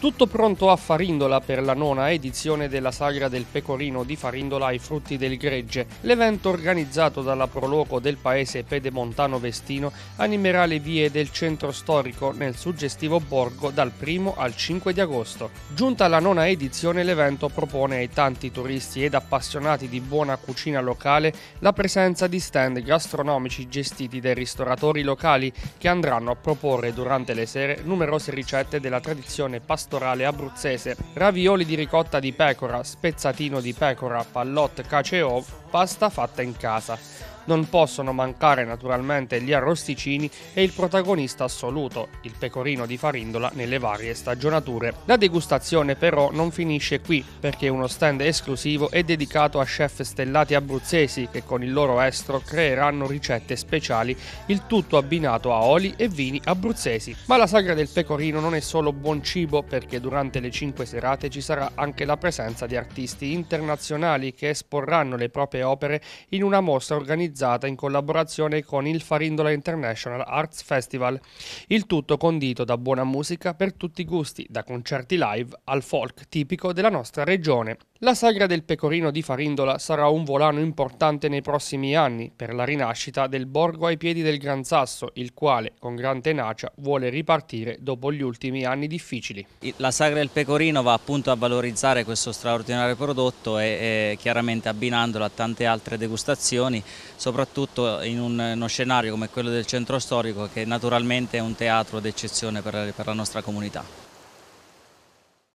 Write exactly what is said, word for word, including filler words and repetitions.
Tutto pronto a Farindola per la nona edizione della Sagra del Pecorino di Farindola ai frutti del gregge. L'evento, organizzato dalla Proloco del paese pedemontano Vestino, animerà le vie del centro storico nel suggestivo borgo dal primo al cinque di agosto. Giunta la nona edizione, l'evento propone ai tanti turisti ed appassionati di buona cucina locale la presenza di stand gastronomici gestiti dai ristoratori locali, che andranno a proporre durante le sere numerose ricette della tradizione pastorale abruzzese: ravioli di ricotta di pecora, spezzatino di pecora, pallotte, cace e ovo, pasta fatta in casa. Non possono mancare naturalmente gli arrosticini e il protagonista assoluto, il pecorino di Farindola nelle varie stagionature. La degustazione però non finisce qui, perché uno stand esclusivo è dedicato a chef stellati abruzzesi che con il loro estro creeranno ricette speciali, il tutto abbinato a oli e vini abruzzesi. Ma la Sagra del Pecorino non è solo buon cibo, perché durante le cinque serate ci sarà anche la presenza di artisti internazionali che esporranno le proprie opere in una mostra organizzata in collaborazione con il Farindola International Arts Festival. Il tutto condito da buona musica per tutti i gusti, da concerti live al folk tipico della nostra regione. La Sagra del Pecorino di Farindola sarà un volano importante nei prossimi anni per la rinascita del borgo ai piedi del Gran Sasso, il quale, con gran tenacia, vuole ripartire dopo gli ultimi anni difficili. La Sagra del Pecorino va appunto a valorizzare questo straordinario prodotto e, e chiaramente abbinandolo a tante altre degustazioni, soprattutto in un, uno scenario come quello del centro storico, che naturalmente è un teatro d'eccezione per, per la nostra comunità.